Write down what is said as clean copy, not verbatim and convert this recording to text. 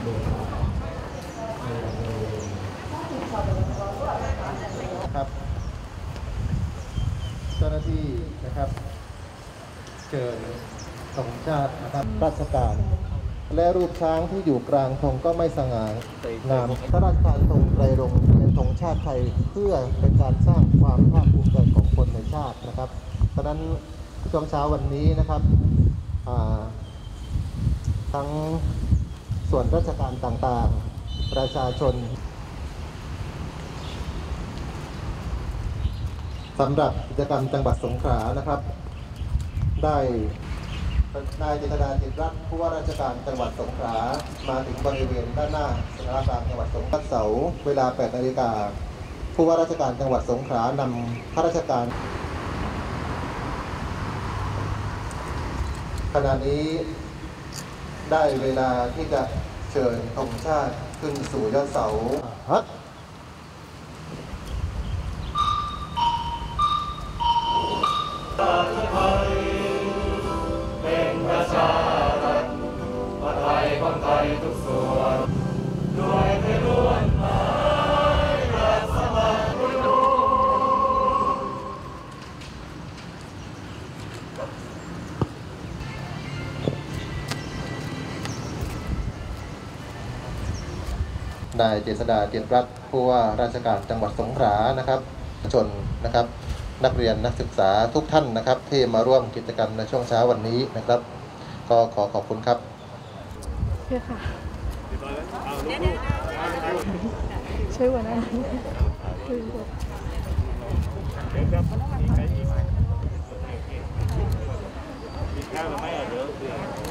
ครับเจ้าหน้าที่นะครับเชิญธงชาตินะครับราชการและรูปช้างที่อยู่กลางธงก็ไม่สง่างามพระราชทานธงไตรรงค์เป็นธงชาติไทยเพื่อเป็นการสร้างความภาคภูมิใจของคนในชาตินะครับเพราะฉะนั้นช่วงเช้าวันนี้นะครับทั้งส่วนราชการต่างๆประชาชนสำหรับกิจกรรมจังหวัดสงขลานะครับได้นายเจษฎาจิตรัตน์ผู้ว่าราชการจังหวัดสงขลามาถึงบริเวณด้านหน้าสารกลางจังหวัดสงขลาเสาร์เวลา 8 นาฬิกาผู้ว่าราชการจังหวัดสงขลานำข้าราชการขณะนี้ได้เวลาที่จะเชิญธงชาติขึ้นสู่ยอดเสาเป็นประชารัฐประไทยคนไทยทุกส่วนด้วยเพื่อนล้วนหมายรักสมัครนายเจษฎาจิตรัตน์ผู้ว่าราชการจังหวัดสงขลานะครับชนนะครับนักเรียนนักศึกษาทุกท่านนะครับที่มาร่วมกิจกรรมในช่วงเช้าวันนี้นะครับก็ขอขอบคุณครับเชื่อค่ะช่วยวันนั้นช่วยข้าวไม่เหรอ